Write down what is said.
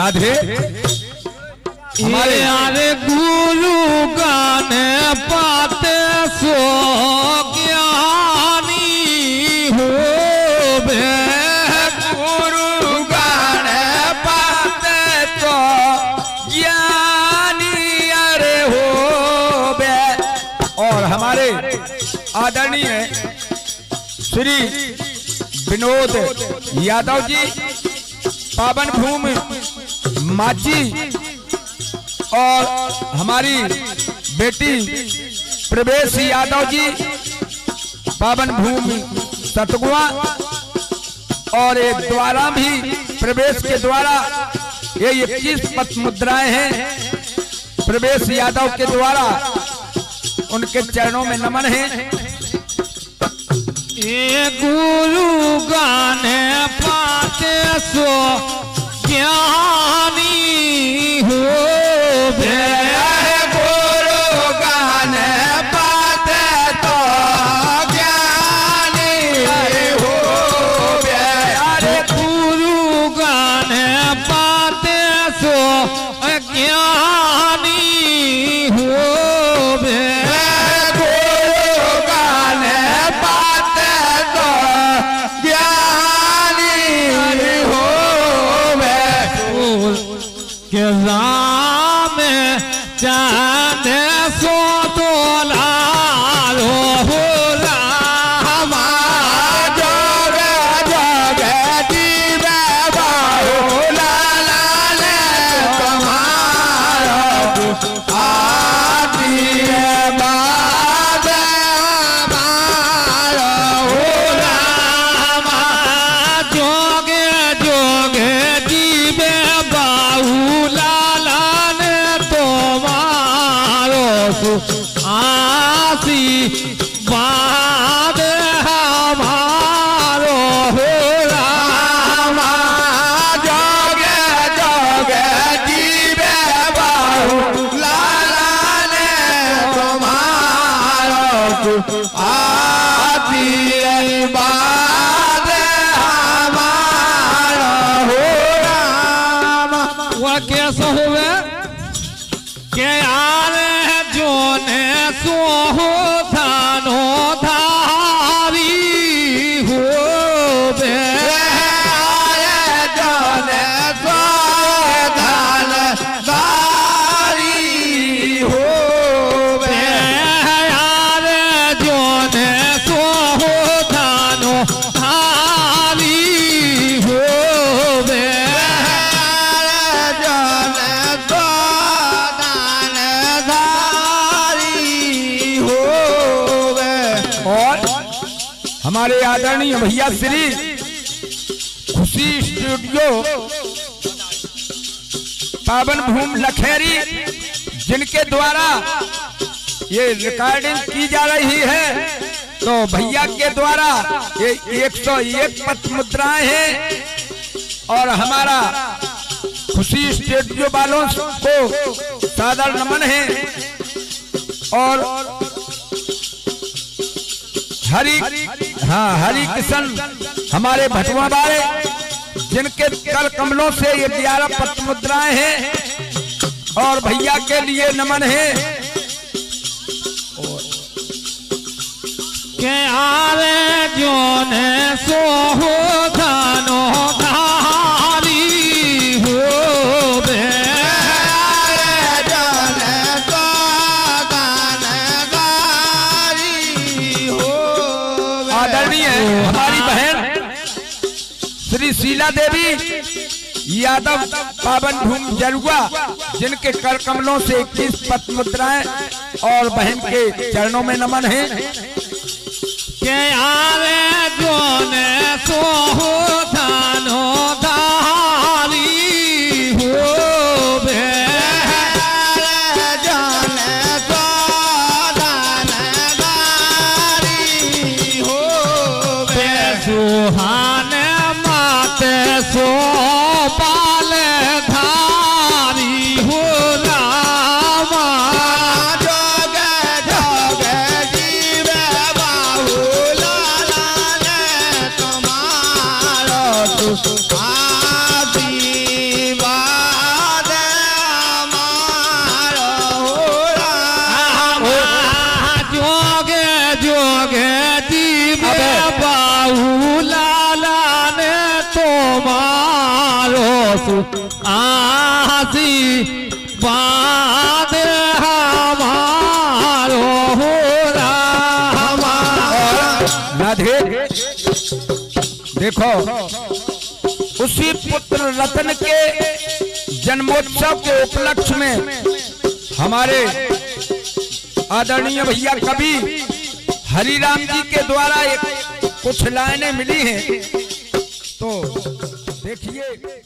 राधे हमारे यारे गुरु गाने पाते सो ज्ञानी हो बे, गुरु गाने पाते तो ज्ञानी अरे हो बे। और हमारे आदरणीय श्री विनोद यादव जी, पावन भूमि माझी, और हमारी बेटी प्रवेश यादव जी, पावन भूमि सतगुआ, और एक द्वारा भी प्रवेश के द्वारा ये 21 पथ मुद्राएं हैं प्रवेश यादव के द्वारा, उनके चरणों में नमन है। ये गुरु गाने पाते सो ज्ञानी हो बे, गुरु गाने पाते तो ज्ञानी हो बे। अरे गुरु गाने पाते सो ज्ञानी हो बे, गुरु गाने पाते तो ज्ञानी हो बे। के राम चांद सो तोला हो राम, जोग जोग जीवे बाहु लाल तुम्हारा आदि बाद हमारा हो राम जोगे जोगे जीवे बाहु लालन तुम्हारो आसी बाद हमारो हो राम, जोगे जोगे जीवे बाहु लाल तुम्हारा आदि बाद हमारा हो राम। वह कैसा हुए के यार जो ने सो हो धानो धारी हो बे, जाने सावधान धारी हो बे। यार जो ने सो हो धानो धारी हो बे, जाने सावधान धारी हो बे। और हमारे आदरणीय भैया श्री खुशी स्टूडियो पावन भूमि लखेरी, जिनके द्वारा ये रिकॉर्डिंग की जा रही है, तो भैया के द्वारा ये 101 पथ मुद्राएं हैं। और हमारा खुशी स्टूडियो वालों को सादर नमन है। और हरि किशन हमारे भटुआ वाले, जिनके कर कमलों से ये 11 पथ मुद्राएं हैं, और भैया के लिए नमन है। के आरे जो ने सो हो धानो धारी हो बे, आदरणीय हमारी बहन श्री शीला देवी यादव, पावन भूमि जरुआ, जिनके कर कमलों से 21 पथ मुद्राएं, और बहन के चरणों में नमन है। के आरे जो ने सो हो धानो धारी हो बे, सुहाने माते सो पाल धारी हो रामा, जोग जोग जीवे बाहु लाल तुम्हारा आशीर्वाद हमारो रामा। राधे देखो, उसी पुत्र रतन के जन्मोत्सव के उपलक्ष्य में हमारे आदरणीय भैया कवि हरिराम जी के द्वारा कुछ लाइनें मिली हैं, तो देखिए।